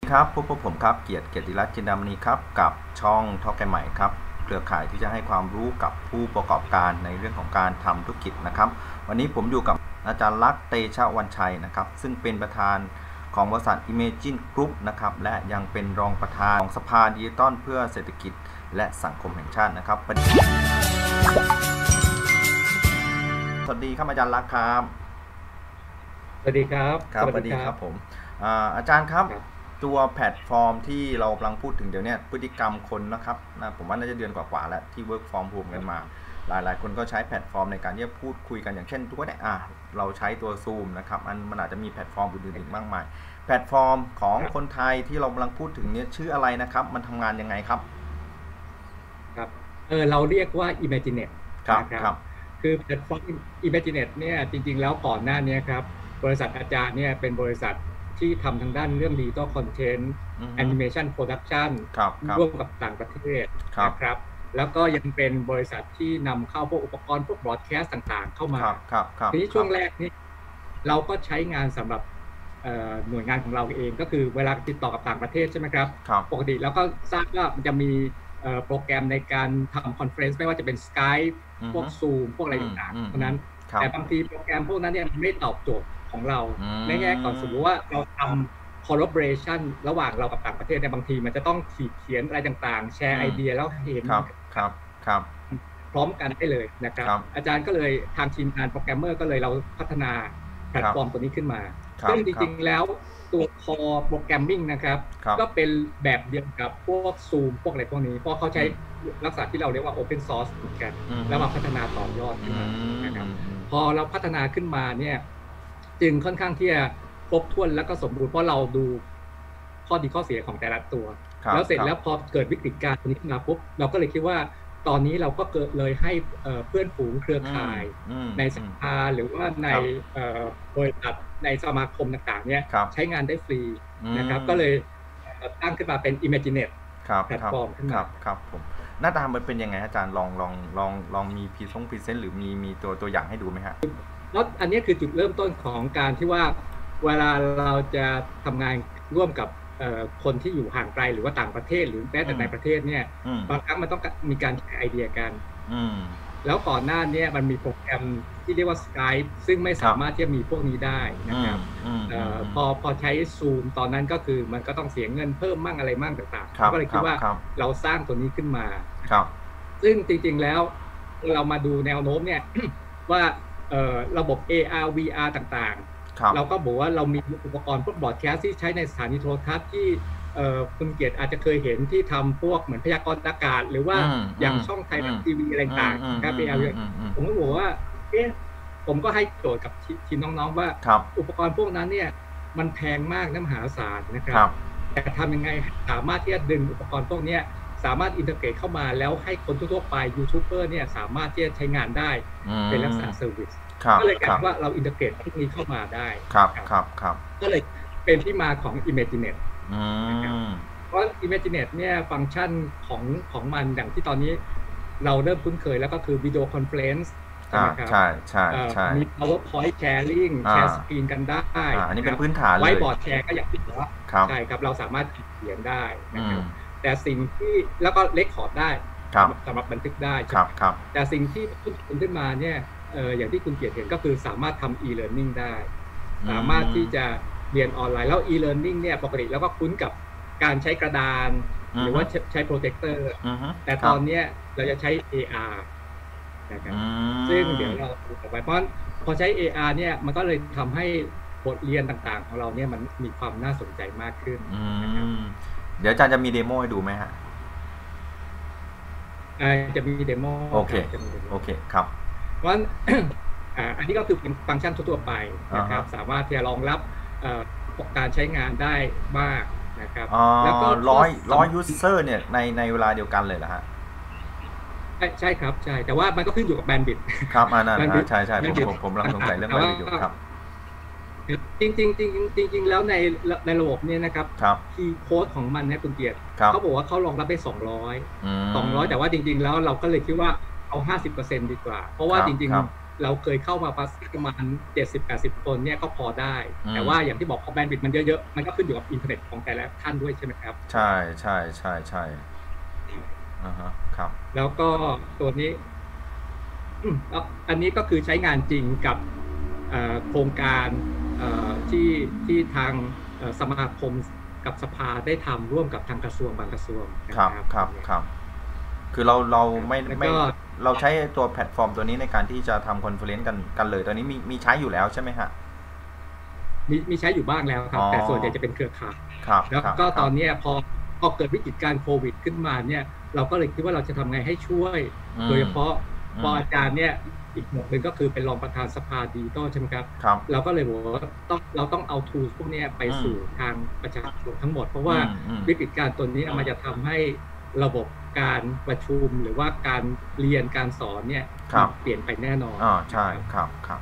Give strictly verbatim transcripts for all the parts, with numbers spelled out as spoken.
ครับพบกับผมครับเกียรติเกียรติรัตน์จินดามณีครับกับช่องทอล์กแกใหม่ครับเครือข่ายที่จะให้ความรู้กับผู้ประกอบการในเรื่องของการทำธุรกิจนะครับวันนี้ผมอยู่กับอาจารย์ลักษณ์เตชะวันชัยนะครับซึ่งเป็นประธานของบริษัท Imagine Group นะครับและยังเป็นรองประธานของสภาดิจิทัลเพื่อเศรษฐกิจและสังคมแห่งชาตินะครับสวัสดีครับอาจารย์ลักษณ์ครับสวัสดีครับครับสวัสดีครับผมอาจารย์ครับตัวแพลตฟอร์มที่เรากำลังพูดถึงเดี๋ยวนี้พฤติกรรมคนนะครับนะผมว่าน่าจะเดือนกว่าๆแล้วที่ work from home กันมาหลายๆคนก็ใช้แพลตฟอร์มในการที่จะพูดคุยกันอย่างเช่นทุกวันนี้อ่ะเราใช้ตัว Zoom นะครับมันมันอาจจะมีแพลตฟอร์มอื่นๆอีกมากมายแพลตฟอร์มของคนไทยที่เรากำลังพูดถึงเนี่ยชื่ออะไรนะครับมันทำงานยังไงครับครับเออเราเรียกว่า Imaginet ครับครับคือแพลตฟอร์ม Imaginet เนี่ยจริงๆแล้วก่อนหน้านี้ครับบริษัทอาจารย์เนี่ยเป็นบริษัทที่ทำทางด้านเรื่อง Digital Content Animation Production ร่วมกับต่างประเทศนะครับแล้วก็ยังเป็นบริษัทที่นำเข้าพวกอุปกรณ์พวกบรอดแคสต์ต่างๆเข้ามาทีนี้ช่วงแรกนี่เราก็ใช้งานสำหรับหน่วยงานของเราเองก็คือเวลาติดต่อกับต่างประเทศใช่ไหมครับปกติแล้วก็ทราบว่ามันจะมีโปรแกรมในการทำคอนเฟอเรนซ์ไม่ว่าจะเป็น Skype พวก Zoom พวกอะไรต่างๆเพราะนั้นแต่บางทีโปรแกรมพวกนั้นเนี่ยไม่ตอบโจทย์ของเราในแง่ก่อนสมมติว่าเราทำ collaboration ระหว่างเรากับต่างประเทศเนี่ยบางทีมันจะต้องขีดเขียนอะไรต่างๆแชร์ไอเดียแล้วเห็นครับครับครับพร้อมกันได้เลยนะครับอาจารย์ก็เลยทางทีมงานโปรแกรมเมอร์ก็เลยเราพัฒนาแพลตฟอร์มตัวนี้ขึ้นมาซึ่งจริงๆแล้วตัวคอโปรแกรมมิ่งนะครับก็เป็นแบบเดียวกับพวก Zoom พวกอะไรพวกนี้เพราะเขาใช้ลักษณะที่เราเรียกว่า Open Source เหมือนกันแล้วมาพัฒนาต่อยอดขึ้นมานะครับพอเราพัฒนาขึ้นมาเนี่ยจึงค่อนข้างที่จะครบถ้วนแล้วก็สมบูรณ์เพราะเราดูข้อดีข้อเสียของแต่ละตัวแล้วเสร็จแล้วพอเกิดวิกฤตการณ์นี้ขึ้นมาปุ๊บเราก็เลยคิดว่าตอนนี้เราก็เกิดเลยให้เพื่อนฝูงเครือข่ายในสภาหรือว่าในบริษัทในสมาคมต่างๆเนี่ยใช้งานได้ฟรีนะครับก็เลยตั้งขึ้นมาเป็น Imaginet แพลตฟอร์มขึ้นมาครับผมหน้าตามันเป็นยังไงอาจารย์ลองลองลองลองมีพรีซงพรีเซนต์หรือมีมีตัวตัวอย่างให้ดูไหมฮะเพราะอันนี้คือจุดเริ่มต้นของการที่ว่าเวลาเราจะทำงานร่วมกับคนที่อยู่ห่างไกลหรือว่าต่างประเทศหรือแม้แต่ในประเทศเนี่ยบางครั้งมันต้องมีการแชร์ไอเดียกันแล้วก่อนหน้านี้มันมีโปรแกรมที่เรียกว่า Skype ซึ่งไม่สามารถที่จะมีพวกนี้ได้นะครับพอพอใช้ Zoom ตอนนั้นก็คือมันก็ต้องเสียเงินเพิ่มมั่งอะไรมั่งต่างๆก็เลยคิดว่าเราสร้างตัวนี้ขึ้นมาซึ่งจริงๆแล้วเรามาดูแนวโน้มเนี่ยว่าระบบ เอ อาร์ วี อาร์ ต่างๆเราก็บอกว่าเรามีอุปกรณ์พวกบอร์ดแคสต์ที่ใช้ในสถานีโทรทัศน์ที่คุณเกียรติอาจจะเคยเห็นที่ทำพวกเหมือนพยากรณ์อากาศหรือว่าอย่างช่องไทยรัฐทีวีอะไรต่างๆครับเอ อาร์ ผมก็บอกว่าเอ๊ะผมก็ให้โจทย์กับทีมน้องๆว่าอุปกรณ์พวกนั้นเนี่ยมันแพงมากน้ำมหาศาลนะครับแต่ทำยังไงสามารถที่จะดึงอุปกรณ์พวกนี้สามารถอินเทอร์เกรตเข้ามาแล้วให้คนทั่วๆไปยูทูบเบอร์เนี่ยสามารถที่จะใช้งานได้เป็นลักษณะเซอร์วิสก็เลยกลายว่าเราอินเทอร์เกรตพวกนี้เข้ามาได้ครับครับครับก็เลยเป็นที่มาของ Imaginet เพราะ Imaginet เนี่ยฟังก์ชันของของมันอย่างที่ตอนนี้เราเริ่มคุ้นเคยแล้วก็คือวิดีโอคอนเฟอเรนซ์ใช่ไหมครับใช่ใช่ใช่มี PowerPoint Sharing แชร์สกรีนกันได้อันนี้เป็นพื้นฐานเลยไว้บอร์ดแชร์ก็อย่างที่บอกว่าใช่ครับเราสามารถเขียนได้นะครับแต่สิ่งที่แล้วก็เลคคอร์ดได้สำหรับบันทึกได้แต่สิ่งที่ขึ้นขึ้นมาเนี่ยอย่างที่คุณเกียรติเห็นก็คือสามารถทำ e-learning ได้สามารถที่จะเรียนออนไลน์แล้ว e-learning เนี่ยปกติแล้วก็คุ้นกับการใช้กระดานหรือว่าใช้โปรเจคเตอร์แต่ตอนนี้เราจะใช้ เอ อาร์ นะครับซึ่งเดี๋ยวเราดูต่อไปเพราะพอใช้ เอ อาร์ เนี่ยมันก็เลยทำให้บทเรียนต่างๆของเราเนี่ยมันมีความน่าสนใจมากขึ้นนะครับเดี๋ยวอาจารย์จะมีเดโมให้ดูไหมฮะจะมีเดโมโอเคโอเคครับเพราะอันนี้ก็คือเป็นฟังก์ชันทั่วไปนะครับสามารถที่จะรองรับการใช้งานได้มากนะครับแล้วก็ร้อยร้อยยูเซอร์เนี่ยในในเวลาเดียวกันเลยเหรอฮะใช่ใช่ครับใช่แต่ว่ามันก็ขึ้นอยู่กับแบนด์วิดต์ครับอันนั้นใช่ใช่ผมผมผมกำลังสงสัยเรื่องแบนด์วิดต์อยู่ครับจริงจริงจริงจริงจริงแล้วในในระบบเนี่ยนะครับคีย์โค้ดของมันเนี่ยคุณเกียรติเขาบอกว่าเขารองรับได้สองร้อย สองร้อยแต่ว่าจริงๆแล้วเราก็เลยคิดว่าเอา ห้าสิบเปอร์เซ็นต์ ดีกว่าเพราะว่าจริงเราเคยเข้ามาประมาณเจ็ดสิบแปดสิบคนเนี่ยก็พอได้แต่ว่าอย่างที่บอกพอแบนด์วิดต์มันเยอะๆมันก็ขึ้นอยู่กับอินเทอร์เน็ตของแต่ละท่านด้วยใช่ไหมครับใช่ใช่ใช่ใช่อ่าฮะครับแล้วก็ตัวนี้อันนี้ก็คือใช้งานจริงกับโครงการที่ที่ทางสมาคมกับสภาได้ทำร่วมกับทางกระทรวงบางกระทรวงครับครับครับคือเราเราไม่ไม่เราใช้ตัวแพลตฟอร์มตัวนี้ในการที่จะทำคอนเฟอเรนซ์กันกันเลยตอนนี้มีมีใช้อยู่แล้วใช่ไหมฮะมีมีใช้อยู่บ้างแล้วครับแต่ส่วนใหญ่จะเป็นเครือข่ายแล้วก็ตอนนี้พอพอเกิดวิกฤตการโควิดขึ้นมาเนี่ยเราก็เลยคิดว่าเราจะทำไงให้ช่วยโดยเฉพาะพออาจารย์เนี่ยอีกหมวดหนึ่งก็คือเป็นรองประธานสภาดิจิตอลใช่ไหมครับเราก็เลยบอกว่าต้องเราต้องเอาทูลพวกนี้ไปสู่ทางประชาชนทั้งหมดเพราะว่าวิกฤตการตัวนี้มันจะทำให้ระบบการประชุมหรือว่าการเรียนการสอนเนี่ยเปลี่ยนไปแน่นอนอ๋อใช่ครับครับ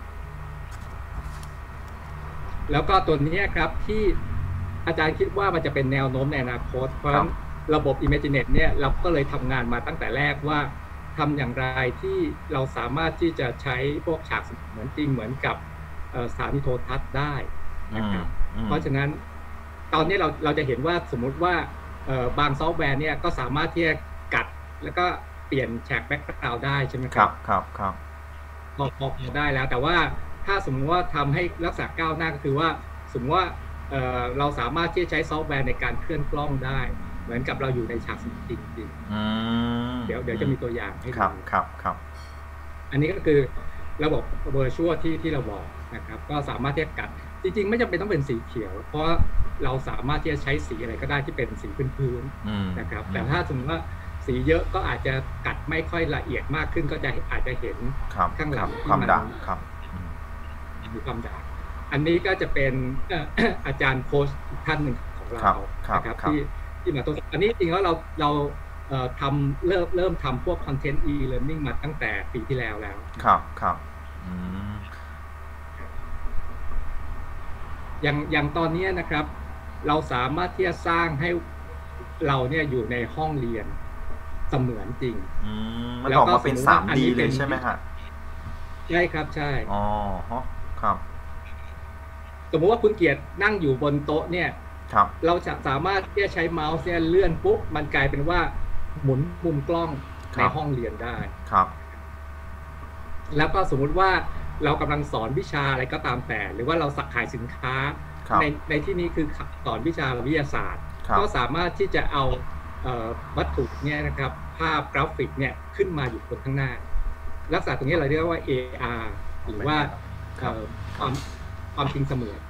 แล้วก็ตัวนี้ครับที่อาจารย์คิดว่ามันจะเป็นแนวโน้มในอนาคตเพราะระบบ Imaginet เนี่ยเราก็เลยทำงานมาตั้งแต่แรกว่าทำอย่างไรที่เราสามารถที่จะใช้พวกฉากเหมือนจริงเหมือนกับสถานีโทรทัศน์ได้นะครับเพราะฉะนั้นตอนนี้เราเราจะเห็นว่าสมมุติว่าบางซอฟต์แวร์เนี่ยก็สามารถที่จะกัดแล้วก็เปลี่ยนฉากแบ็คกราวด์ได้ใช่ไหมครับครับครับพอพอได้แล้วแต่ว่าถ้าสมมติว่าทำให้รักษาก้าวหน้าก็คือว่าสมมติว่าเราสามารถที่จะใช้ซอฟต์แวร์ในการเคลื่อนกล้องได้เหมือนกับเราอยู่ในฉากจริงจริงเดี๋ยวเดี๋ยวจะมีตัวอย่างให้ดูครับครับครับอันนี้ก็คือระบบเวอร์ชวลที่ที่เราบอกนะครับก็สามารถที่จะกัดจริงๆไม่จำเป็นต้องเป็นสีเขียวเพราะเราสามารถที่จะใช้สีอะไรก็ได้ที่เป็นสีพื้นๆนะครับแต่ถ้าสมมติว่าสีเยอะก็อาจจะกัดไม่ค่อยละเอียดมากขึ้นก็จะอาจจะเห็นข้างหลังความด่างครับมีความด่างอันนี้ก็จะเป็นอาจารย์โค้ชอีกท่านหนึ่งของเรานะครับที่ที่มาตัวอันนี้จริงแล้วเราเราทำเริ่มเริ่มทำพวกคอนเทนต์ e-learning มาตั้งแต่ปีที่แล้วแล้วครับครับอย่างอย่างตอนนี้นะครับเราสามารถที่จะสร้างให้เราเนี่ยอยู่ในห้องเรียนเสมือนจริงแล้วก็เป็น ทรี ดี เลยใช่ไหมฮะใช่ครับใช่อ๋อครับสมมติว่าคุณเกียรตินั่งอยู่บนโต๊ะเนี่ยเราจะสามารถที่จะใช้เมาส์เนี่ยเลื่อนปุ๊บมันกลายเป็นว่าหมุนมุมกล้องในห้องเรียนได้ครับแล้วก็สมมุติว่าเรากำลังสอนวิชาอะไรก็ตามแต่หรือว่าเราสักขายสินค้าในในที่นี้คือสอนวิชาวิทยาศาสตร์ก็สามารถที่จะเอาวัตถุเนี่ยนะครับภาพกราฟิกเนี่ยขึ้นมาอยู่บนข้างหน้าลักษณะตรงนี้เราเรียกว่า เอ อาร์ หรือว่าความความจริงเสมือน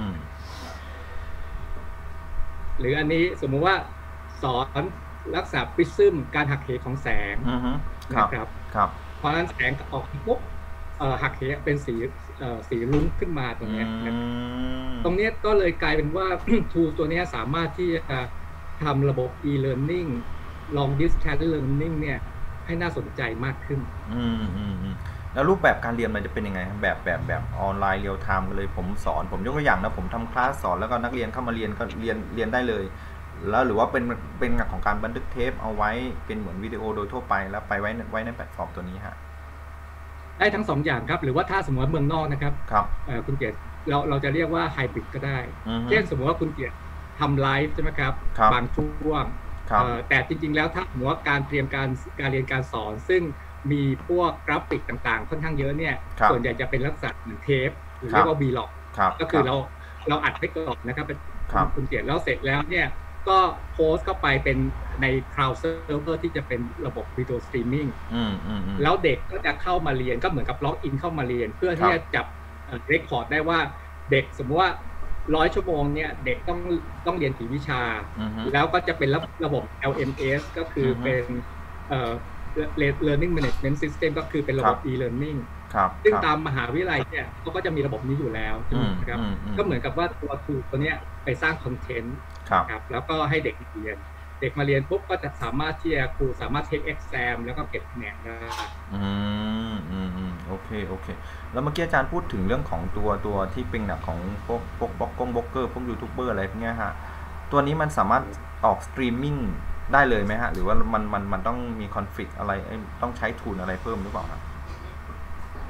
หรืออันนี้สมมุติว่าสอนลักษณะปริซึมการหักเหของแสงนะครับเพราะฉะนั้นแสงออกปุ๊บหักเหเป็นสีสีรุ้งขึ้นมาตรงนี้ตรงนี้ก็เลยกลายเป็นว่า ทูตัวนี้สามารถที่จะทำระบบ e-learning long distance learning เนี่ยให้น่าสนใจมากขึ้นแล้วรูปแบบการเรียนมันจะเป็นยังไงแบบแบบแบบออนไลน์เรียลไทม์กันเลยผมสอนผมยกตัวอย่างนะผมทำคลาสสอนแล้วก็นักเรียนเข้ามาเรียนก็เรียนเรียนได้เลยแล้วหรือว่าเป็นเป็นงานของการบันทึกเทปเอาไว้เป็นเหมือนวิดีโอโดยทั่วไปแล้วไปไว้ไว้ในแพลตฟอร์มตัวนี้ฮะได้ทั้งสองอย่างครับหรือว่าถ้าสมมติว่าเมืองนอกนะครับครับคุณเกียรติเราเราจะเรียกว่าไฮบริดก็ได้เช่นสมมติว่าคุณเกียรติทำไลฟ์ใช่ไหมครับบางช่วงแต่จริงๆแล้วถ้าสมมติว่าการเตรียมการการเรียนการสอนซึ่งมีพวกกราฟิกต่างๆค่อนข้างเยอะเนี่ยส่วนใหญ่จะเป็นลักษณะเหมือนเทปหรือเรียกว่า วี ล็อก ก็คือเราเราอัดไว้ก่อนนะครับเป็นคุณเกียรติแล้วเสร็จแล้วเนี่ยก็โพสต์เข้าไปเป็นใน Cloud Server ที่จะเป็นระบบวิดีโอสตรีมมิ่งแล้วเด็กก็จะเข้ามาเรียนก็เหมือนกับล็อกอินเข้ามาเรียนเพื่อที่จะจับเรคคอร์ดได้ว่าเด็กสมมติว่าร้อยชั่วโมงเนี่ยเด็กต้องต้องเรียนกี่วิชาแล้วก็จะเป็นระบบ แอล เอ็ม เอส ก็คือเป็นเอ่อ Learning Management System ก็คือเป็นระบบ e-learning ซึ่งตามมหาวิทยาลัยเนี่ยเขาก็จะมีระบบนี้อยู่แล้วใช่ไหมครับก็เหมือนกับว่าตัวทูตัวเนี้ยไปสร้างคอนเทนต์ครับแล้วก็ให้เด็กเรียนเด็กมาเรียนปุ๊บก็จะสามารถที่จะครูสามารถเทค exam แล้วก็เก็บคะแนนได้อืมอืมอืมโอเคโอเคแล้วเมื่อกี้อาจารย์พูดถึงเรื่องของตัวตัวที่เป็นแบบของพวกพวกบล็อกกงบล็อกเกอร์พวกยูทูบเบอร์อะไรพวกเนี้ยฮะตัวนี้มันสามารถออกสตรีมมิ่งได้เลยไหมฮะหรือว่ามันมันมันต้องมีคอนฟลิกต์อะไรต้องใช้ทูลอะไรเพิ่มหรือเปล่าครับอ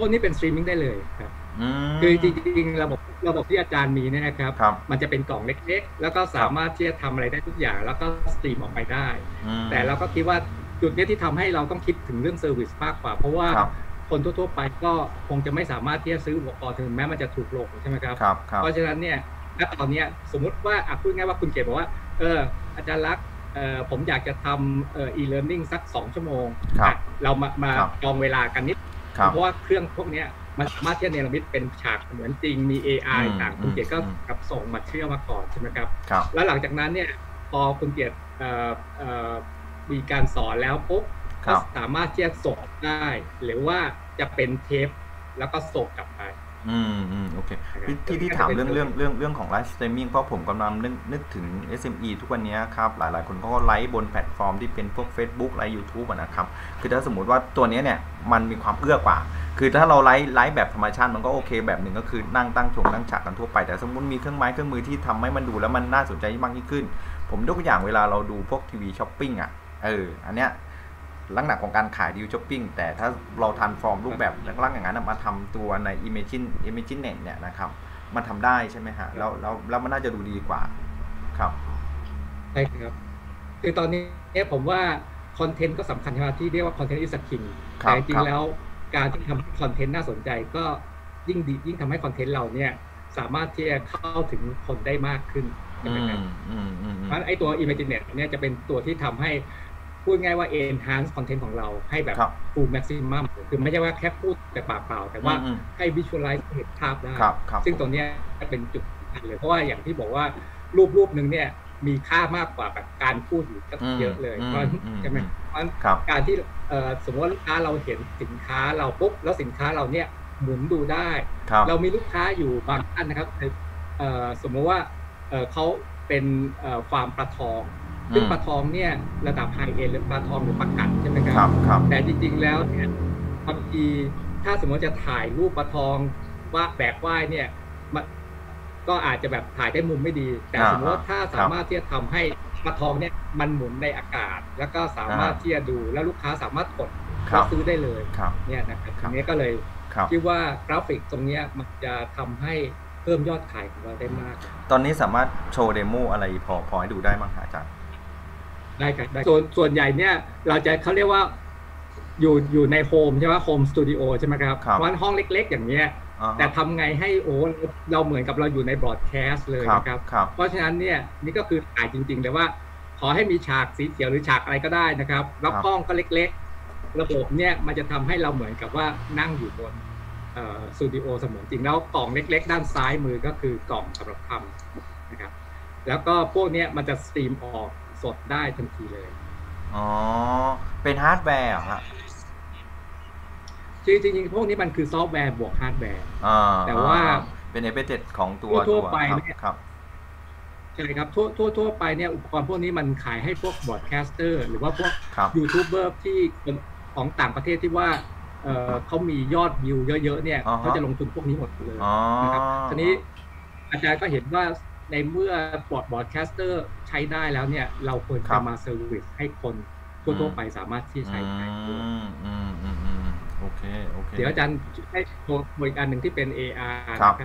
วกนี้เป็นสตรีมมิ่งได้เลยครับคือจริงๆระบบระบบที่อาจารย์มีเนี่ยนะครับมันจะเป็นกล่องเล็กๆแล้วก็สามารถที่จะทำอะไรได้ทุกอย่างแล้วก็สตรีมออกไปได้แต่เราก็คิดว่าจุดนี้ที่ทำให้เราต้องคิดถึงเรื่องเซอร์วิสมากกว่าเพราะว่าคนทั่วๆไปก็คงจะไม่สามารถที่จะซื้ออุปกรณ์ถึงแม้มันจะถูกลงใช่ไหมครับเพราะฉะนั้นเนี่ยณตอนนี้สมมุติว่าพูดง่ายว่าคุณเก๋บอกว่าเอออาจารย์ลักษณ์ผมอยากจะทำเอ่อ e-learning สักสองชั่วโมงเรามามาจองเวลากันนิดเพราะว่าเครื่องพวกนี้มันสามารถที่จะเนรมิตเป็นฉากเหมือนจริงมี เอ ไอ ต่างคุณเกียรติก็กับส่งมาเชื่อมาก่อนใช่ไหมครับแล้วหลังจากนั้นเนี่ยพอคุณเกียรติมีการสอนแล้วปุ๊บก็สามารถที่จะส่งได้หรือว่าจะเป็นเทปแล้วก็ส่งกลับไปอืมอืมโอเคที่ที่ถามเรื่องเรื่องเรื่องเรื่องของไลฟ์สตรีมมิ่งเพราะผมกำลังนึกนึกถึง เอส เอ็ม อี ทุกวันนี้ครับหลายๆคนก็ไลฟ์บนแพลตฟอร์มที่เป็นพวก Facebook ไลฟ์ YouTube อ่ะนะครับคือถ้าสมมุติว่าตัวนี้เนี่ยมันมีความเอื้อกว่าคือถ้าเราไลฟ์ไลฟ์แบบธรรมชาติมันก็โอเคแบบหนึ่งก็คือนั่งตั้งชงนั่งฉากกันทั่วไปแต่สมมติมีเครื่องไม้เครื่องมือที่ทำให้มันดูแล้วมันน่าสนใจมากยิ่งขึ้นผมยกตัวอย่างเวลาเราดูพวกทีวีช้อปปิ้งอ่ะเอออันเนี้ยลักษณะของการขายดิวช้อปปิ้งแต่ถ้าเราทันฟอร์มรูปแบบลักษณะอย่างนั้นมาทำตัวใน Imagine Imaginet เนี่ยนะครับมันทำได้ใช่ไหมฮะแล้วแล้วแล้วมันน่าจะดูดีกว่าครับใช่ครับคือตอนนี้เนี่ยผมว่าคอนเทนต์ก็สำคัญที่เรียกว่าคอนเทนต์ is king แต่จริงแล้วการที่ทำให้คอนเทนต์น่าสนใจก็ยิ่งดียิ่งทำให้คอนเทนต์เราเนี่ยสามารถที่จะเข้าถึงคนได้มากขึ้นใช่ไหมครับเพราะไอ้ตัว Imaginet เนี่ยจะเป็นตัวที่ทำให้พูดง่ายว่า enhance content ของเราให้แบบ full maximum คือไม่ใช่ว่าแค่พูดแต่ปากเปล่าแต่ว่าให้ visualize เห็นภาพได้ซึ่งตัวนี้เป็นจุดสำคัญเลยเพราะว่าอย่างที่บอกว่ารูปรูปหนึ่งเนี่ยมีค่ามากกว่าแบบการพูดอยู่เยอะเลยเพราะใช่ไหมเพราะการที่สมมติว่าลูกค้าเราเห็นสินค้าเราปุ๊บแล้วสินค้าเราเนี่ยหมุนดูได้เรามีลูกค้าอยู่บางท่านนะครับสมมติว่าเขาเป็นฟาร์มปลาทองซึ่งปลาทองเนี่ยระดับไฮเอ็นหรือปลาทองหรือปลากัดใช่ไหมครับแต่จริงๆแล้วเนี่ยบางทีถ้าสมมติจะถ่ายรูปปลาทองว่าแบกว่ายเนี่ยก็อาจจะแบบถ่ายได้มุมไม่ดีแต่สมมติว่าถ้าสามารถที่จะทำให้ปลาทองเนี่ยมันหมุนในอากาศแล้วก็สามารถที่จะดูแล้วลูกค้าสามารถกดซื้อได้เลยเนี่ยนะครับทีนี้ก็เลยคิดว่ากราฟิกตรงนี้มันจะทำให้เพิ่มยอดขายของเราได้มากตอนนี้สามารถโชว์เดโมอะไรพอพอให้ดูได้มั้งอาจารย์ได้ครับส่วนส่วนใหญ่เนี่ยเราจะเขาเรียกว่าอยู่อยู่ในโฮมใช่ไหมโฮมสตูดิโอใช่ไหมครับเพราะห้องเล็กๆอย่างเงี้ยแต่ทำไงให้โอ้เราเหมือนกับเราอยู่ในบรอดแคสต์เลยนะครับเพราะฉะนั้นเนี่ยนี่ก็คือถ่ายจริงๆแต่ว่าขอให้มีฉากสีเขียวหรือฉากอะไรก็ได้นะครับแล้วห้องก็เล็กๆระบบเนี่ยมันจะทำให้เราเหมือนกับว่านั่งอยู่บนสตูดิโอเสมือนจริงแล้วกล่องเล็กๆด้านซ้ายมือก็คือกล่องสำหรับทำนะครับแล้วก็พวกนี้มันจะสตรีมออกสดได้ทันทีเลยอ๋อเป็นฮาร์ดแวร์เหรอจริงจริงพวกนี้มันคือซอฟต์แวร์บวกฮาร์ดแวร์แต่ว่าเป็น embedded ของตัวทั่วไปเนี่ยใช่ครับทั่วทั่วทั่วไปเนี่ยอุปกรณ์พวกนี้มันขายให้พวกบอดแคสเตอร์หรือว่าพวกยูทูบเบอร์ที่ของต่างประเทศที่ว่าเขามียอดวิวเยอะๆเนี่ยเขาจะลงทุนพวกนี้หมดเลยนะครับทีนี้อาจารย์ก็เห็นว่าในเมื่อบอร์ดบอร์ดแคสเตอร์ใช้ได้แล้วเนี่ยเราควรจะมาเซอร์วิสให้คนทั่วๆไปสามารถที่ใช้ได้โอเคโอเคเดี๋ยวอาจารย์ให้โชว์อีกอันหนึ่งที่เป็น เอ อาร์ นะครับ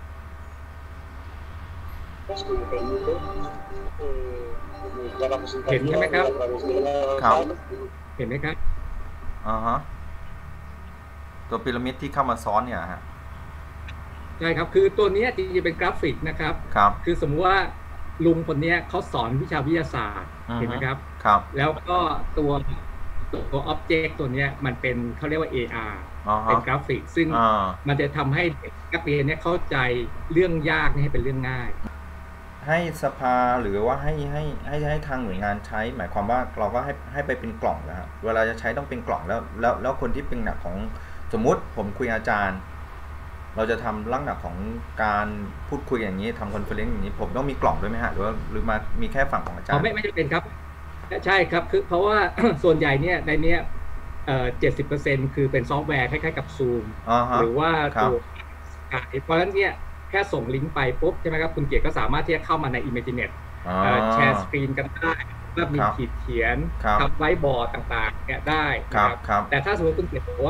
เห็นใช่ไหมครับครับเห็นไหมครับอ่าฮะตัวพีระมิดที่เข้ามาซ้อนเนี่ยฮะใช่ครับคือตัวนี้จริงๆเป็นกราฟิกนะครับครับคือสมมติว่าลุงคนนี้เขาสอนวิชาวิทยาศาสตร์เห็นไหมครับครับแล้วก็ตัวตัวอ็อบเจกต์ตัวนี้มันเป็นเขาเรียกว่า เอ อาร์ เป็นกราฟิกซึ่งมันจะทำให้นักเรียนเนี่ยเข้าใจเรื่องยากให้เป็นเรื่องง่ายให้สภาหรือว่าให้ให้ให้ให้ทางหน่วยงานใช้หมายความว่าเราก็ให้ให้ไปเป็นกล่องนะครับเวลาจะใช้ต้องเป็นกล่องแล้วแล้วแล้วคนที่เป็นหนักของสมมุติผมคุยอาจารย์เราจะทำลักษณะของการพูดคุยอย่างนี้ทำคอนเฟอเรนซ์อย่างนี้ผมต้องมีกล่องด้วยไหมฮะหรือว่าหรือมามีแค่ฝั่งของอาจารย์ไม่ไม่จำเป็นครับใช่ครับคือเพราะว่าส่วนใหญ่เนี่ยในนี้เอ่อเจ็ดสิบเปอร์เซ็นต์คือเป็นซอฟต์แวร์คล้ายๆกับ Zoom หรือว่าตัวเพราะฉะนั้นเนี่ยแค่ส่งลิงก์ไปปุ๊บใช่ไหมครับคุณเกียรติก็สามารถที่จะเข้ามาใน Imaginet แชร์สกรีนกันได้ว่ามีขีดเขียนทำไว้บอร์ดต่างๆเนี่ยได้ครับแต่ถ้าสมมติคุณเกียรติบอกว่า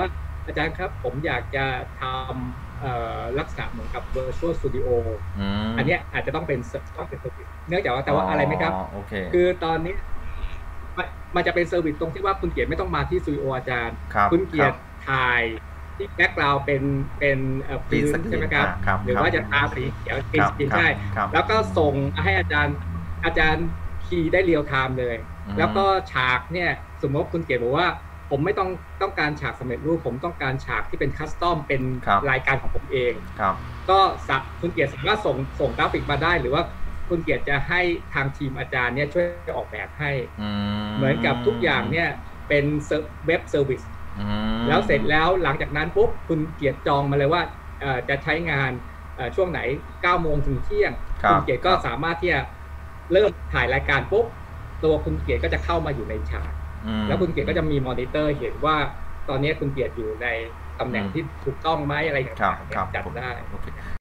อาจารย์ครับผมอยากจะทำลักษณะเหมือนกับ virtual studio อันนี้อาจจะต้องเป็นต้องเป็นเซอร์วิสเนื่องจากว่าแต่ว่าอะไรไหมครับคือตอนนี้มันจะเป็นเซอร์วิสตรงที่ว่าคุณเกียรติไม่ต้องมาที่สตูดิโออาจารย์คุณเกียรติถ่ายที่แบ็กกราวด์เป็นเป็นพื้นใช่ไหมครับหรือว่าจะทาสีเขียวเป็นสีใช่แล้วก็ส่งให้อาจารย์อาจารย์คีย์ได้เรียลไทม์เลยแล้วก็ฉากเนี่ยสมมติคุณเกียรติบอกว่าผมไม่ต้องต้องการฉากสำเร็จรูปผมต้องการฉากที่เป็นคัสตอมเป็นรายการของผมเองก็คุณเกียรติสามารถส่งส่งกราฟิกมาได้หรือว่าคุณเกียรติจะให้ทางทีมอาจารย์เนี่ยช่วยออกแบบให้เหมือนกับทุกอย่างเนี่ยเป็นเว็บเซอร์วิสแล้วเสร็จแล้วหลังจากนั้นปุ๊บคุณเกียรติจองมาเลยว่าจะใช้งานช่วงไหนเก้าโมงถึงเที่ยงคุณเกียรติก็สามารถที่จะเริ่มถ่ายรายการปุ๊บตัวคุณเกียรติก็จะเข้ามาอยู่ในฉากแล้วคุณเกียรติก็จะมีมอนิเตอร์เห็นว่าตอนนี้คุณเกียรติอยู่ในตำแหน่งที่ถูกต้องไหมอะไรต่างๆจัดได้